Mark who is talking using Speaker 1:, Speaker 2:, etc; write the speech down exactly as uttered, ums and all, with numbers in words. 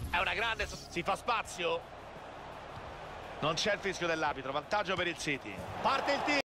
Speaker 1: È una grande... Si fa spazio. Non c'è il fischio dell'arbitro, vantaggio per il City. Parte il tiro.